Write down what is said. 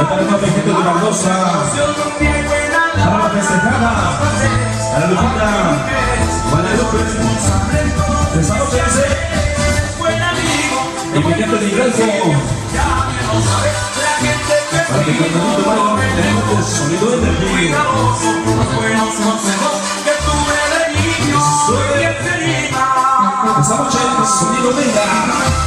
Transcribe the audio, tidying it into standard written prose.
Esta gente de Mendoza, para la festejada, a la Lupita, Guadalupe, de San José, y mi gente de Hidalgo, para que Carmelito vaya, tenemos sonido en el río. Esta noche, sonido venga.